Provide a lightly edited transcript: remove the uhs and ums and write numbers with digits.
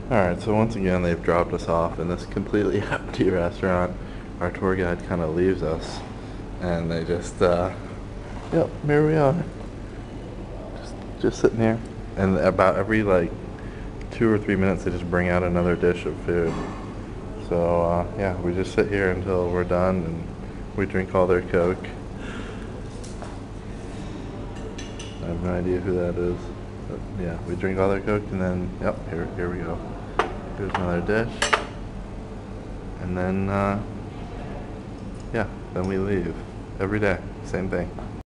Alright, so once again they've dropped us off in this completely empty restaurant. Our tour guide kind of leaves us, and they just, yep, here we are. Just sitting here. And about every, like, 2 or 3 minutes they just bring out another dish of food. So, yeah, we just sit here until we're done, and we drink all their Coke. I have no idea who that is. But yeah, we drink all their Coke, and then, yep, here we go. Here's another dish. And then, yeah, then we leave. Every day, same thing.